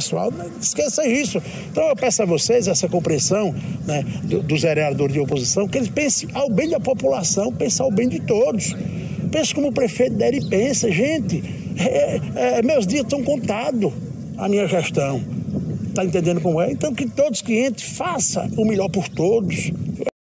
pessoal, esqueça isso. Então eu peço a vocês essa compreensão, né, dos vereadores de oposição, que eles pensem ao bem da população, pensem ao bem de todos. Pense como o prefeito Dery pensa. Gente, meus dias estão contados, a minha gestão. Está entendendo como é? Então que todos que entrem façam o melhor por todos.